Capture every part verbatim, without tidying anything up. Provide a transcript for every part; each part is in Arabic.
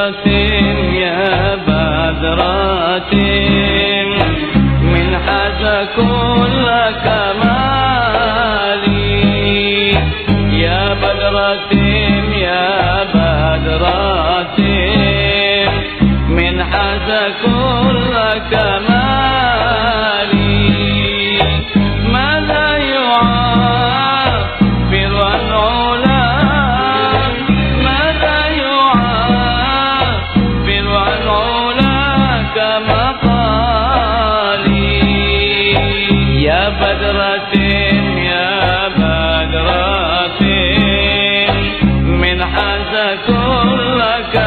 بدرة يا بدرة من حاز كل كمالي يا بدرة يا بدرة من حاز كل كمالي ماذا يعبر عن علاك ماذا يعبر عن علاك مقالي يا بدرة يا بدرة من حاز كل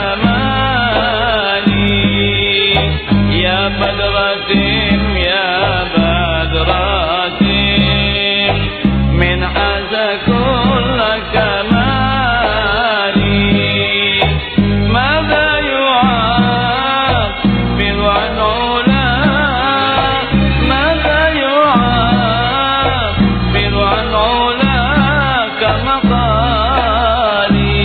كمالي يا بدرة يا بدرة من حاز كل كمالي ماذا يعبر عن علاك ماذا يعبر عن علاك مقالي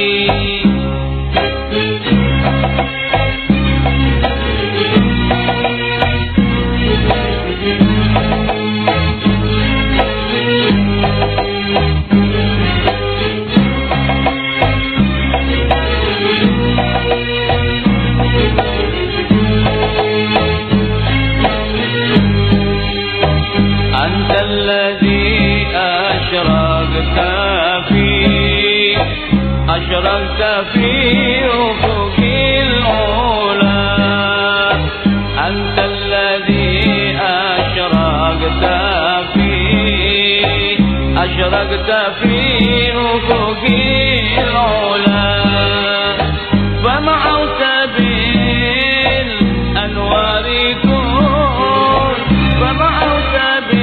أنت الذي أشرقت في أشرقت في أفق العلا أنت الذي أشرقت في أشرقت في أفق العلا فمعوت بالأنوار كل فمعوت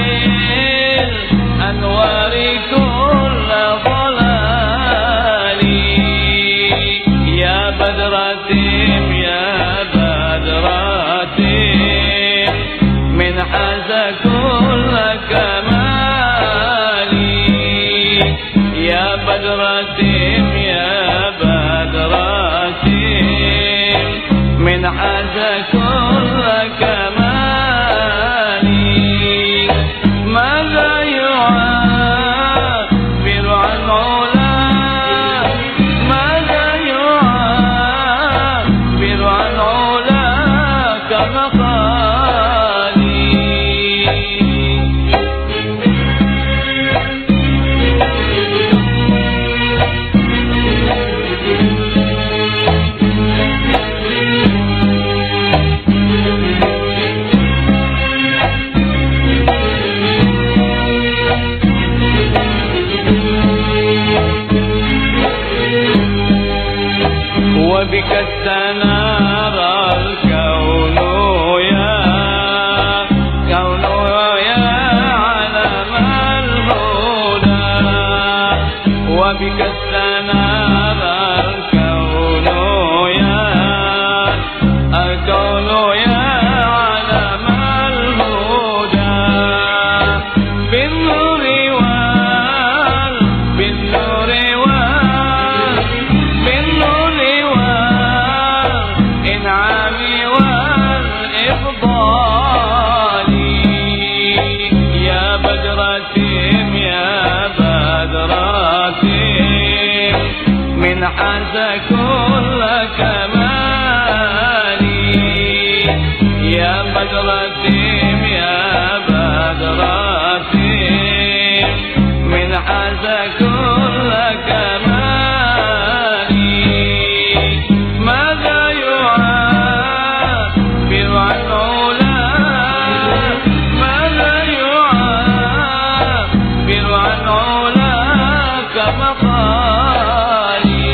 بالأنوار كل ضلالي يا بدرة يا بدرة من حاز كل كمالي يا بدرة يا بدرة من حاز كل كمالي ماذا يعبر عن علاك ماذا يعبر عن علاك مقالي وبك استنار الكون يا كون يا علم الهدى وبك استنار الكون يا الكون يا علم الهدى بالنور وال بالنور وال بالنور والإنعام والإفضال يا بدرة يا بدرة من حاز كل كمالي يا بدرة يا بدرة من حاز كل كمالي ماذا يعبر عن علاك ماذا يعبر عن علاك مقالي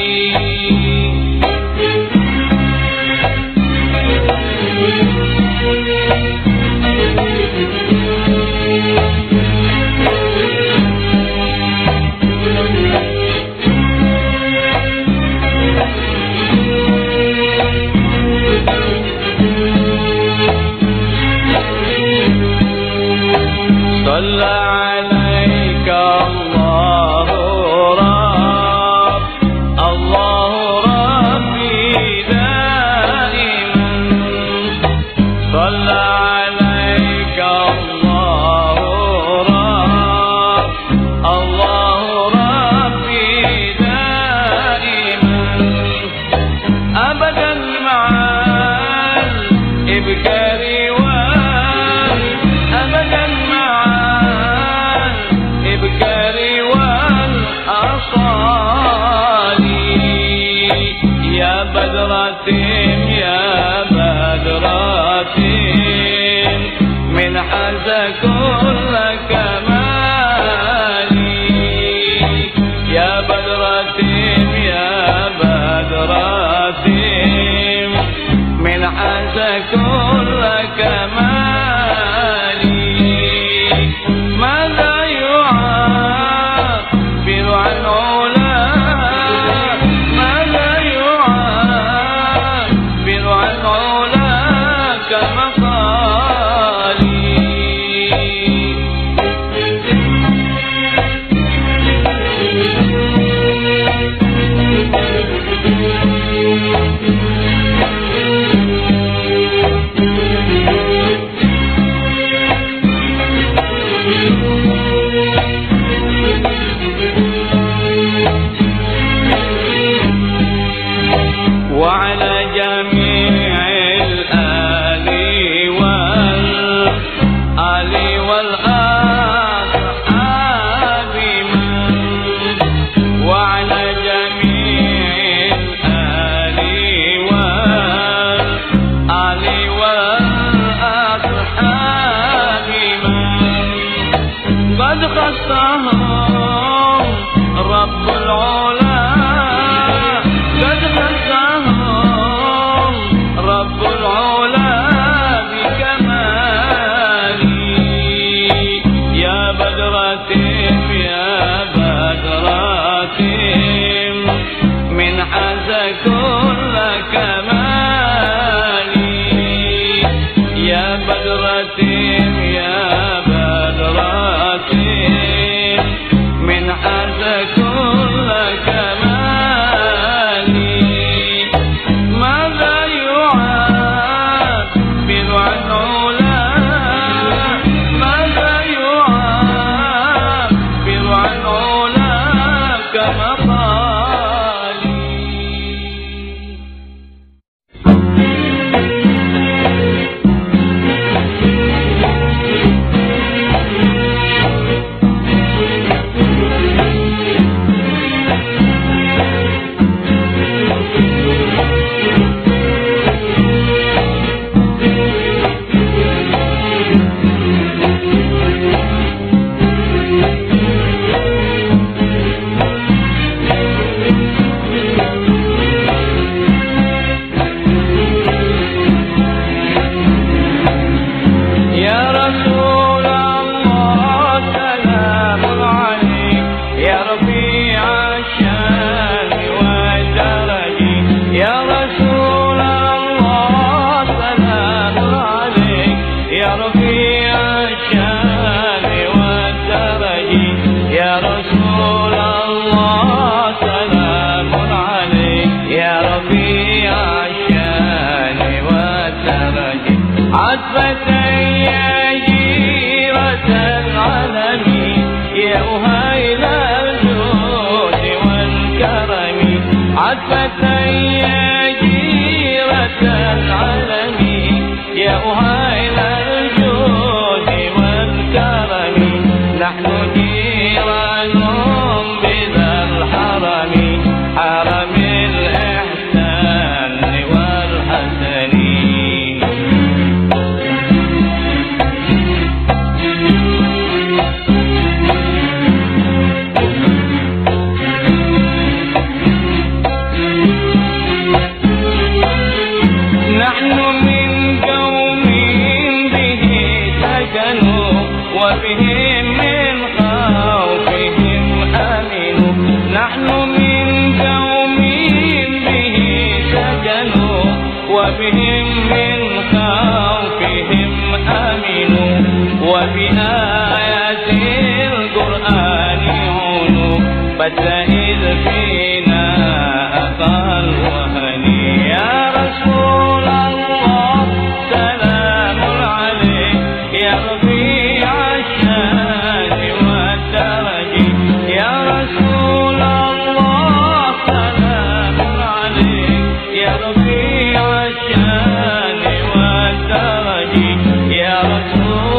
صلى عليك الله رب الله ربي كل كمالي يا بدرتهم يا بدرتهم من حاز كل كمالي ماذا يعبر عن علاك ماذا يعبر عن علاك مقالي وعلى جميع الآل والآل والأصحاب من وعلى جميع الآل والآل والأصحاب من قد خصهم رب العلا قد خصهم رب العلا بكمالي يا بدرتهم يا بدرتهم من حاز كل كمالي يا بدرتهم يا بدرتهم من حاز كل كمالي ماذا يعبر عن علاك ماذا يعبر عن علاك مقالي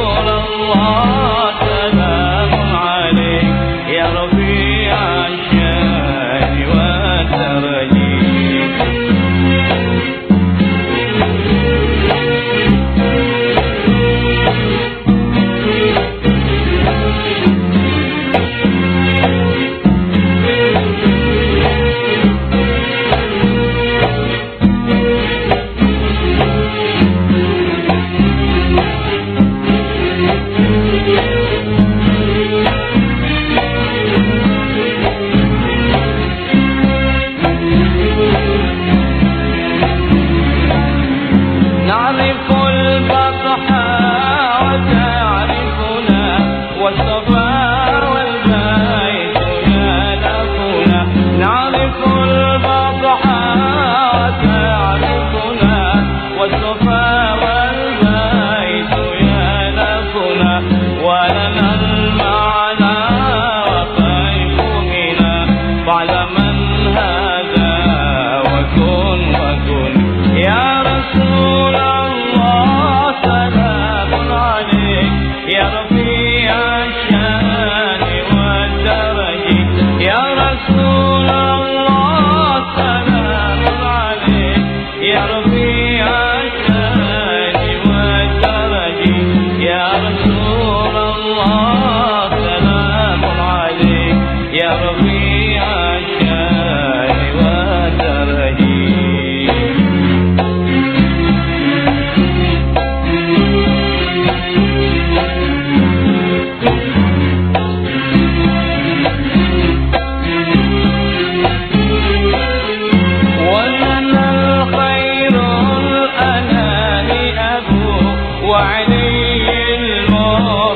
يا ربي عشان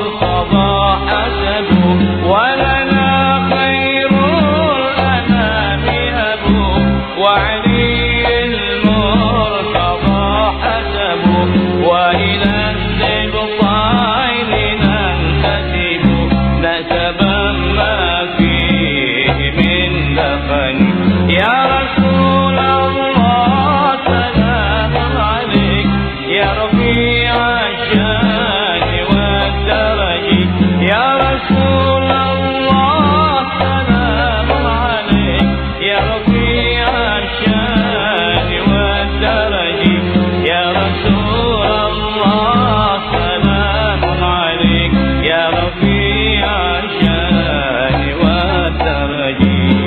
المرتضى حسبه ولنا خير الأنام أبوه وعلي المرتضى حسبه وإلى السبطين ننتسب نسبا ما فيه من دفن يا رسول الله سلام عليك يا رفيع الشان والدرج يا رسول الله سلام عليك يا رفيع الشان والدرج يا رسول الله سلام عليك يا رفيع الشان والدرج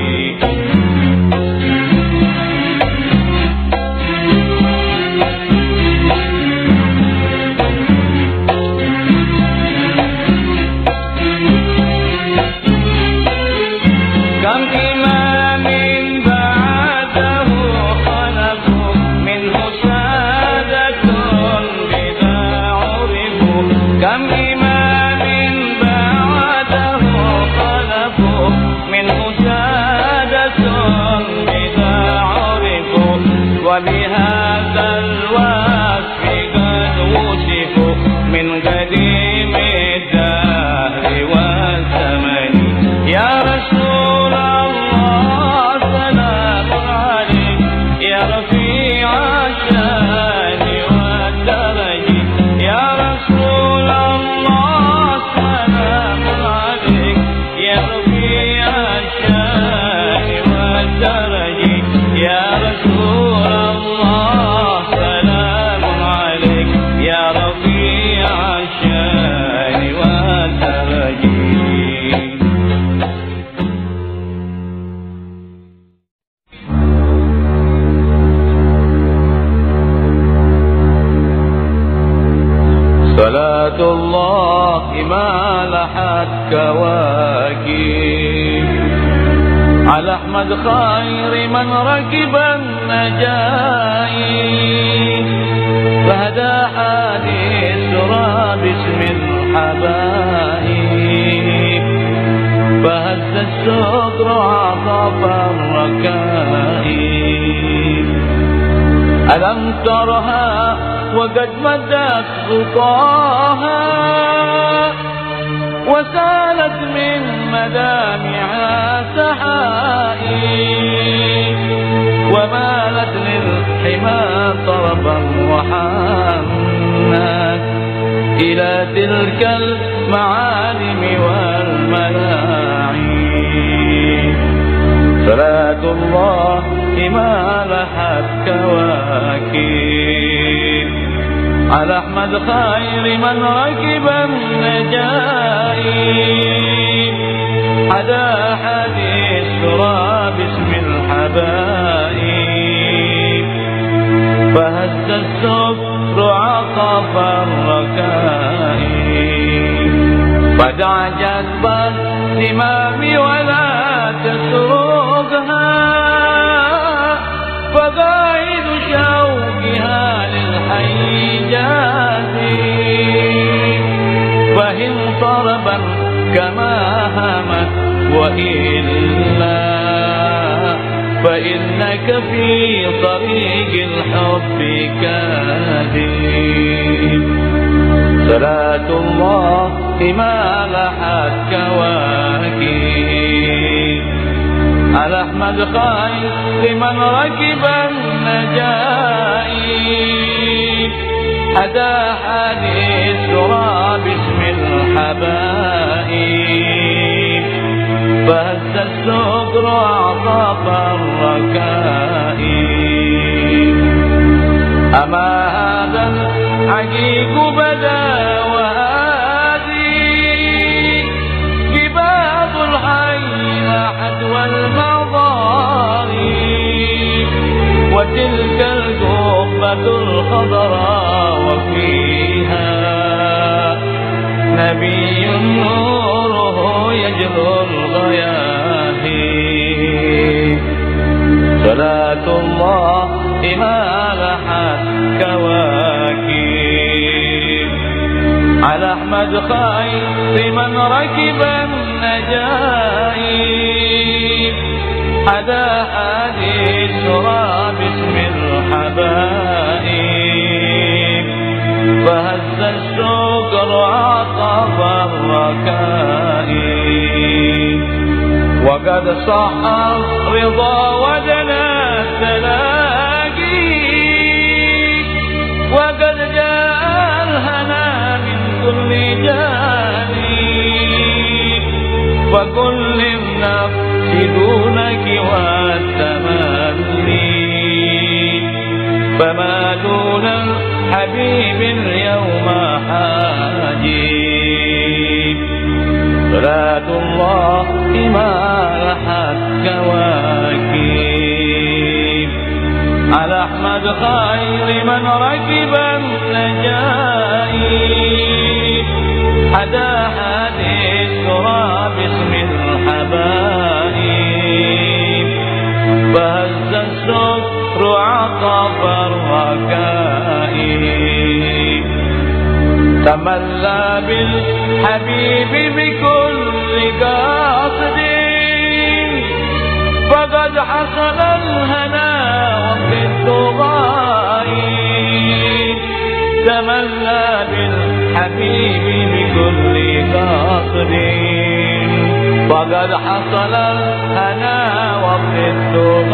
كم إمام بعده خلفوا منه سادة بذا عرفوا كم إمام بعده خلفوا منه سادة بذا عرفوا وبهذا الوصف قد وصفوا من قديم الدهر والزمن يا رسول الله سلام عليك يا رفيع الشان والدرج يا رسول الله سلام عليك يا رفيع الشان والدرج يا رسول الله سلام عليك يا رفيع الشان والدرج صلاة الله ما لحت كواكب على أحمد خير من ركب النجائب فهدى حديث سرى باسم الحبائب فهز الصدر عطف الركائب ألم ترها وقد مدت خطاها وسالت من مدامعها سحائب ومالت للحمى طربا وحنت إلى تلك المعالم والملاعب صلاة الله ما لحت كواكب على أحمد خير من ركب النجائب حدا حديث سرى باسم الحبائب فهز السكر عطف الركائب فدع جذب الزمام ولا تسرقها فقائد شوقها للحي جاذب فهن طربا كما همت وإلا فإنك في طريق الحب كاذب صلاة الله ما لحت كواكب على أحمد خير لمن ركب النجائب حدا حديث سرى باسم الحبائب فهز السكر عطف الركائب أما هذا العجيب بدا وهذه بباب الحي لاحت والمضارب وتلك القبة الخضراء وفيها نبي نوره يجلو الغياهب صلاة الله ما لحت كواكب على أحمد خير من ركب النجائب حدا هذه السرى باسم الحبائب فهز الشكر عطف الركائب وقد صح الرضا ودنا التلاقي وقد جاء الهنا من كل جانب فكل النفس دونك والتمني فما دون الحبيب اليوم حاجب صلاة الله ما لحت كواكب على أحمد خير من ركب النجائب حدا هذه السرى باسم الحبائب فهز السكر عطف الركائب تملى بالحبيب بكل قاصد فقد حصل الهنا وقد غايب تملى بالحبيب بكل قاصد فقد حصل الهنا وقد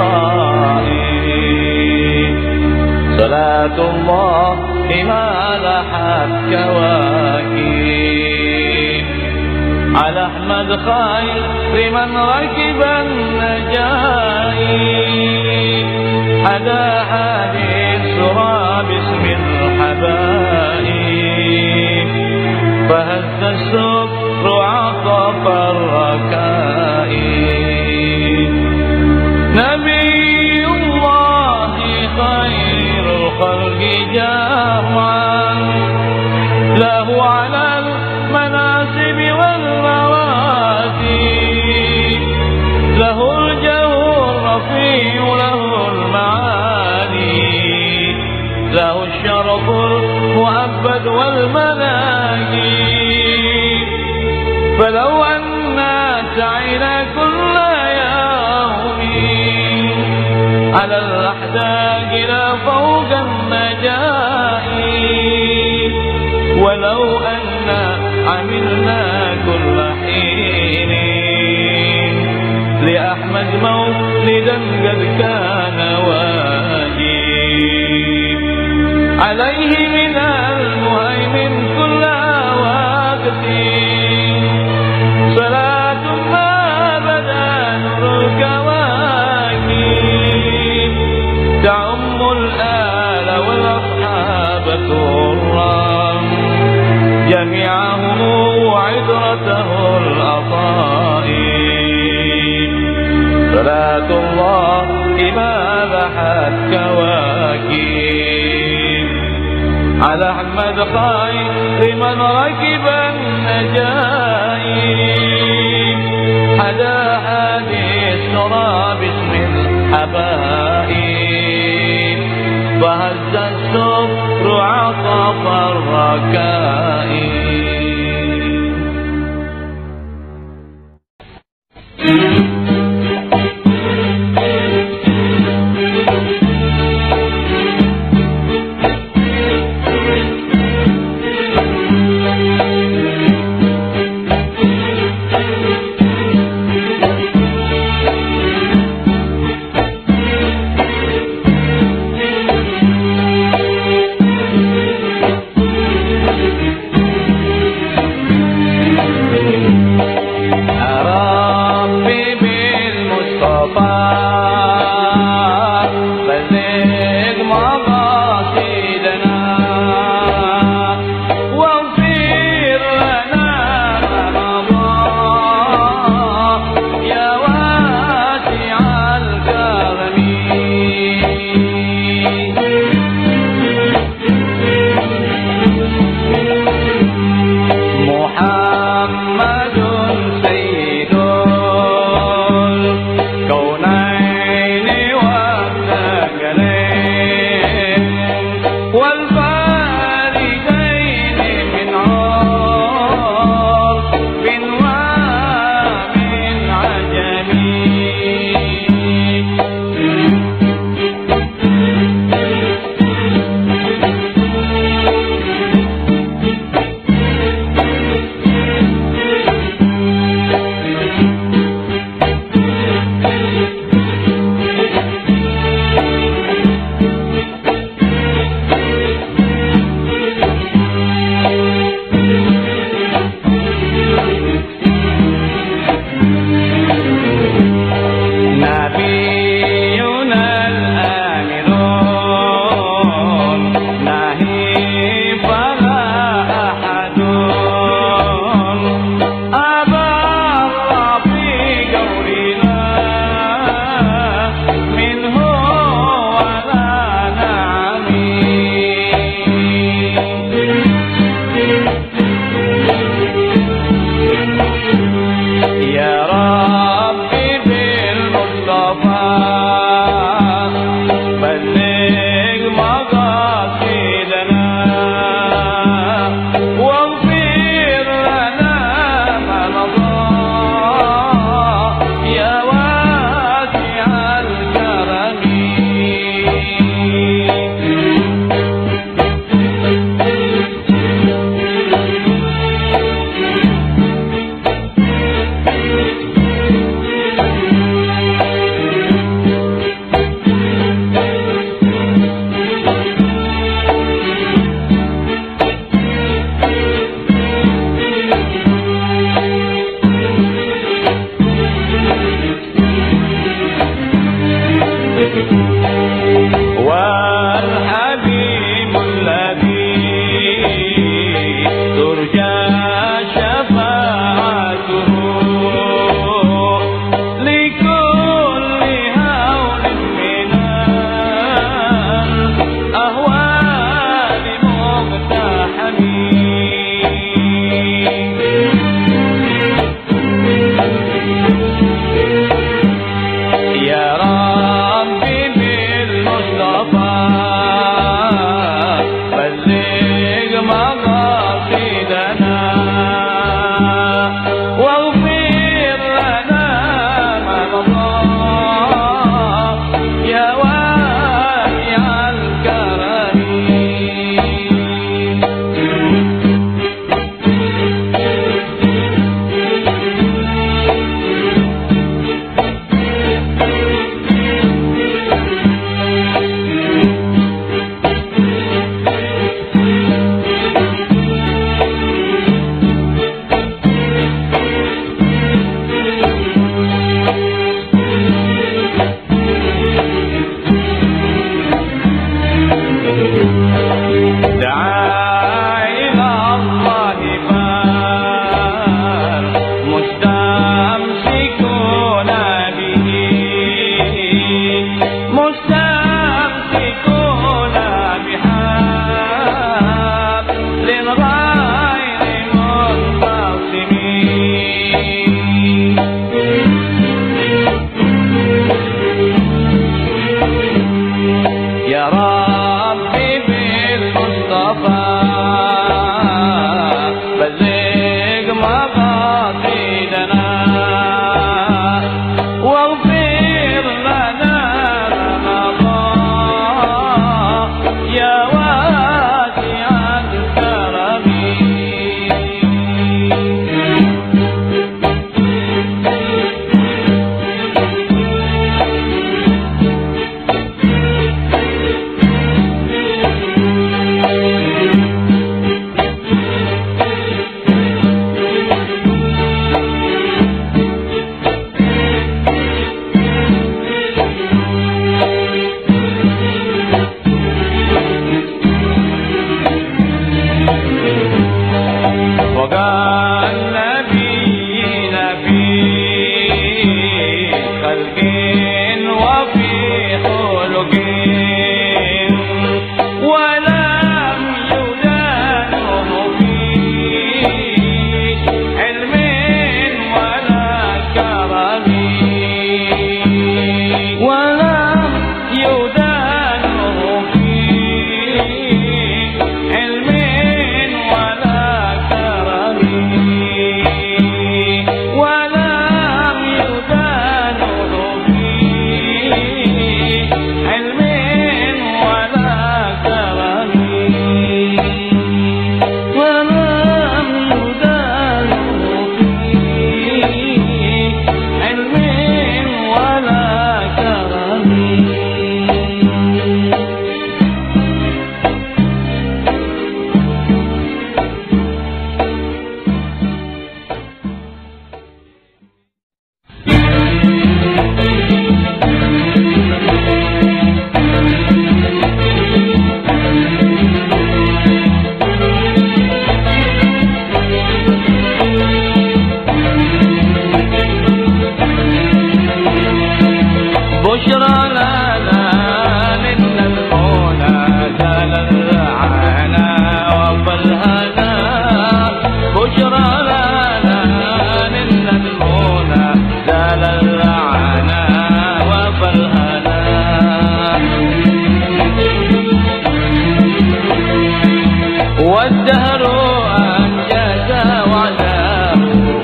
غايب صلاة الله ما لحت كواكب على أحمد خير من ركب النجائب حدا هذه السرى باسم الحبائب فهز السكر عطف الركائب نبي الله خير الخلق جمعا له على المناصب والمراتب له الجو الرفيع له المعالي له الشرف المؤبد والمناقب فلو أنا سعينا كل يوم على الأحداق لا فوق النجائب ولو أنا عملنا كل حين لأحمد مولدا قد كان واجب عليه من المهيمن كل وقت صلاة ما بدا نور الكواكب تعم الآل والأصحاب كرام جميعهم وعذرته الأطائب صلاة الله ما لحت كواكب على أحمد خير من ركب النجائب حدا هذه السرى باسم الحبائب فهز السكر عطف الركائب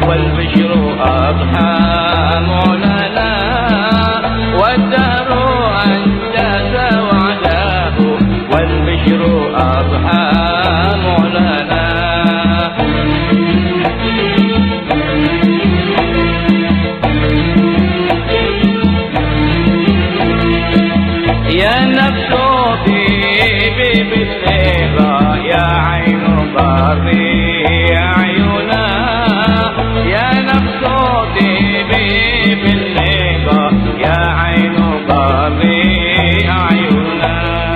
والبشر أضحى مولانا، والدهر أنجز وعداه والبشر أضحى مولانا. يا نفس طيبي بالرضا يا عين ضري عيونا، يا نفس طيبي بالرضا يا عين ضري عيونا.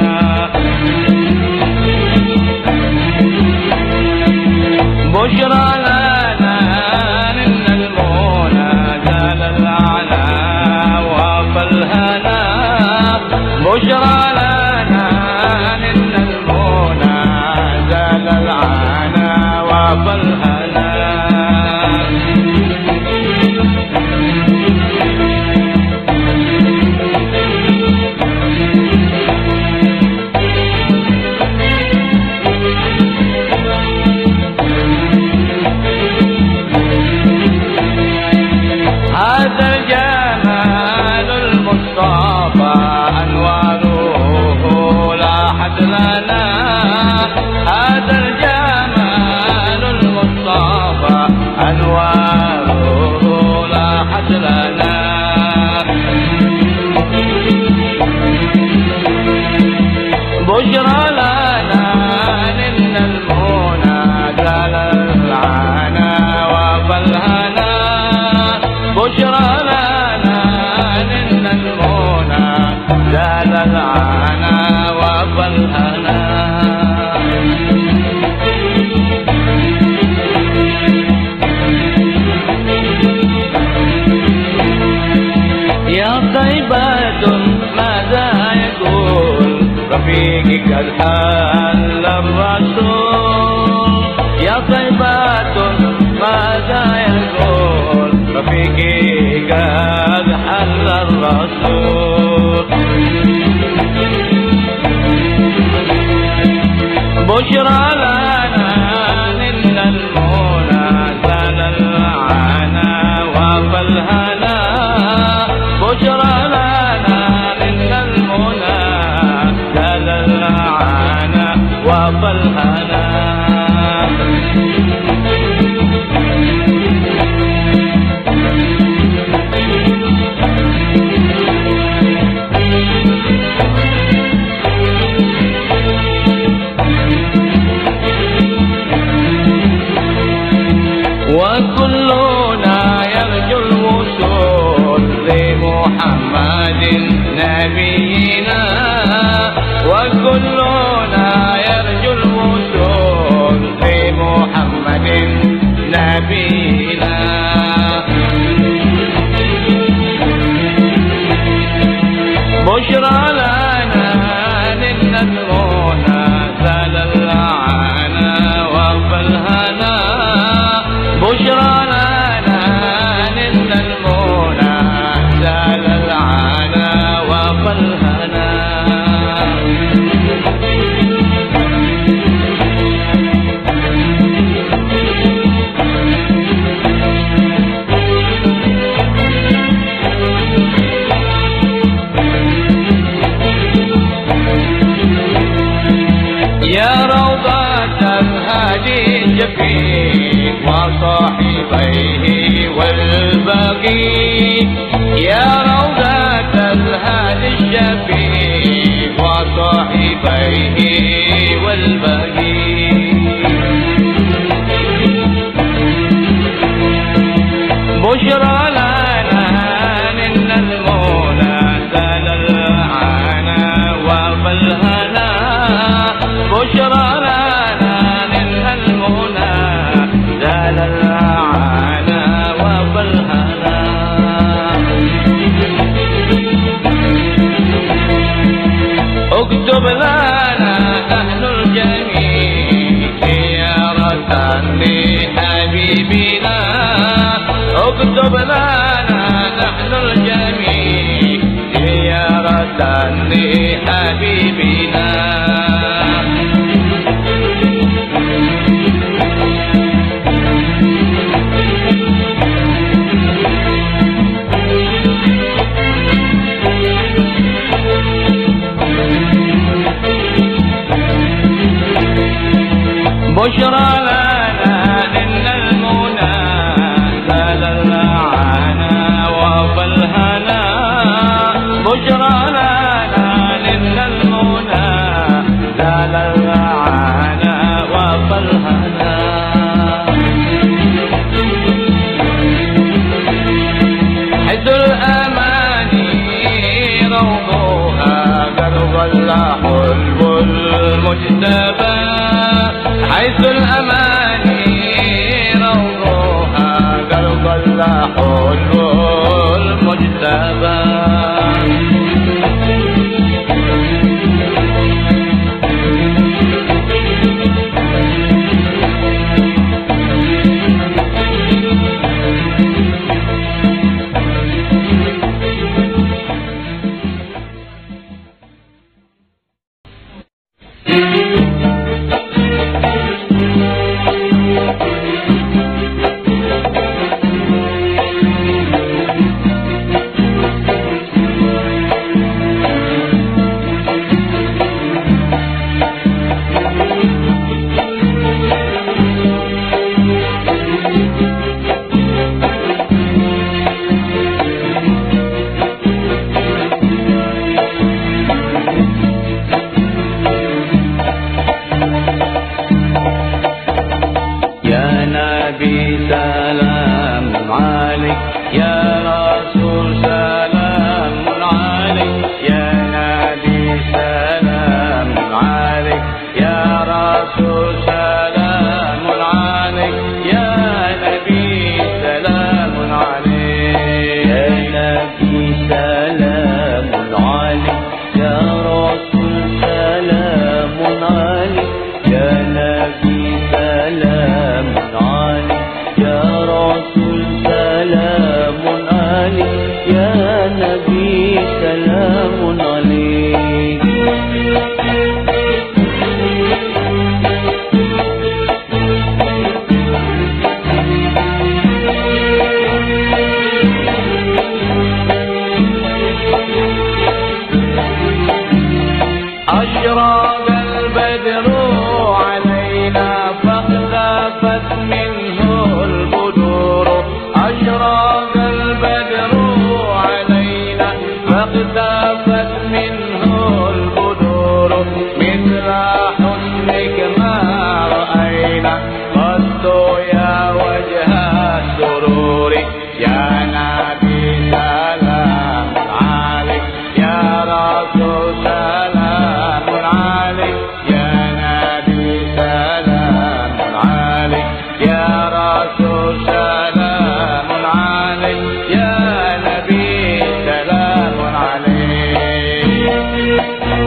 بشرى لنا إن المنى زال الأعلى وفالهنا، بشرى لنا إن المنى زال العنا وفالهنا. هذا الجمال المصطفى أنواره لاحت لنا، هذا الجمال المصطفى أنواره لاحت لنا. بشرى لنا إن المنى زال العنا وفالهنا، بشرى لنا إن المنى زال العنا وفالهنا. يا طيبة ماذا يقول رفيقك الحال الرسول، يا طيبة ماذا يقول رفيقك الحال الرسول. بشرى لنا إن المنى زال العنا وفالهنا، بشرى لنا إن المنى زال العنا وفالهنا. وكلنا يرجو الوصول لمحمد نبينا، وكلنا يرجو الوصول لمحمد نبينا. بشرى لنا إن المنى زال العنا وفالهنا، بشرى لنا إن المنى زال العنا وفالهنا. يا روضة الهادي الشفيق وصاحبيه والبقي، يا روضة الهادي الشفيق وصاحبيه والبقي. بشرى لنا إن المنى زال العنا وفالهنا، بشرى لنا إن المنى زال العنا وفالهنا. اكتب لنا نحن الجميع زيارة لحبيبنا، اكتب لنا نحن الجميع زيارة لحبيبنا. بشرى لنا إن المنى زال العنا وفى الهنا بشرى لنا إن المنى زال العنا وفى الهنا حيث الأماني روضها قرب الحلم المجتبى حيث الأماني روضها قلب الحلم المجتبى أشرق البدر علينا فاختفت منه البدور أشرق البدر علينا فاختفت منه البدور مثل حسنك ما رأينا قد يا وجه السرور يا نبي سلام عليك يا رسول سلام عليك يا نبي سلام عليك يا رسول سلام عليك يا نبي سلام عليك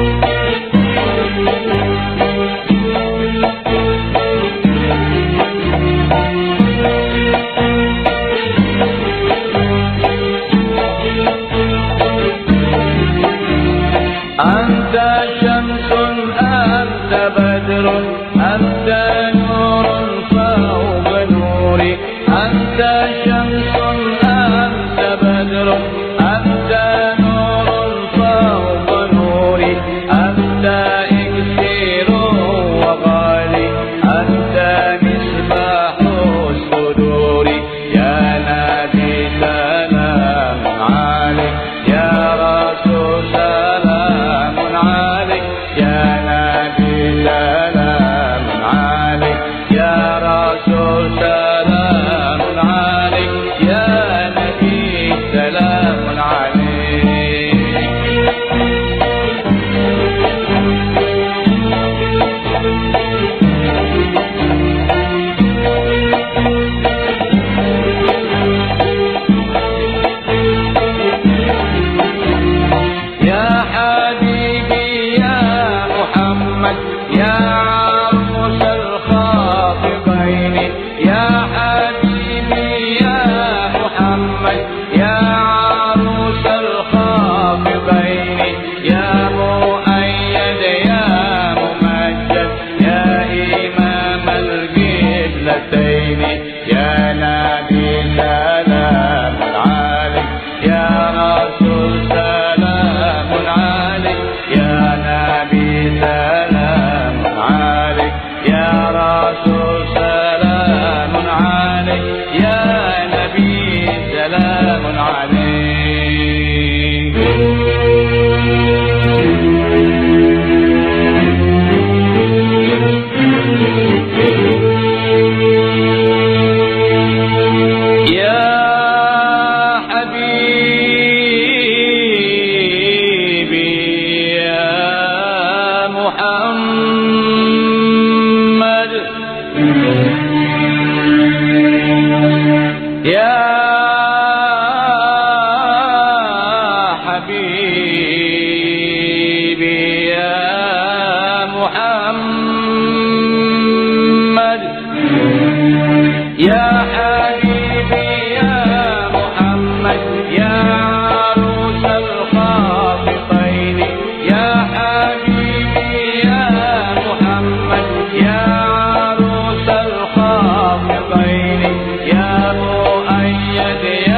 أنت شمس أنت بدر أنت نور فوق نوري أنت شمس أنت بدر أنت نور فوق نوري أنت إكسير وغالي أنت مصباح الصدور يا نبي سلام عليك يا رسول سلام عليك يا نبي سلام عليك يا رسول سلام عليك يا نبي سلام عليك يا حبيبي يا محمد يا عروس الخاطبين يا حبيبي يا محمد يا عروس الخاطبين يا مؤيد يا ممجد يا إمام القبلتين يا نبي سلام عليك يا رسول سلام عليك يا نبي سلام عليك يا رسول يا حبيبي يا محمد يا حبيبي يا محمد يا عروس الخافقين يا حبيبي يا محمد يا عروس الخافقين يا مؤيد يا